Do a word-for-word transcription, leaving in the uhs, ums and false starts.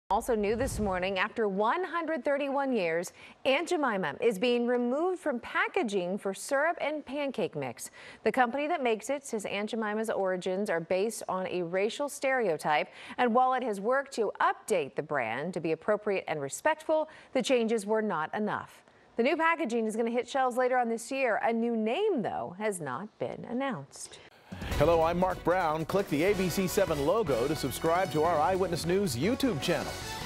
Also new this morning, after one hundred thirty-one years, Aunt Jemima is being removed from packaging for syrup and pancake mix. The company that makes it says Aunt Jemima's origins are based on a racial stereotype, and while it has worked to update the brand to be appropriate and respectful, the changes were not enough. The new packaging is going to hit shelves later on this year. A new name, though, has not been announced. Hello, I'm Mark Brown. Click the A B C seven logo to subscribe to our Eyewitness News YouTube channel.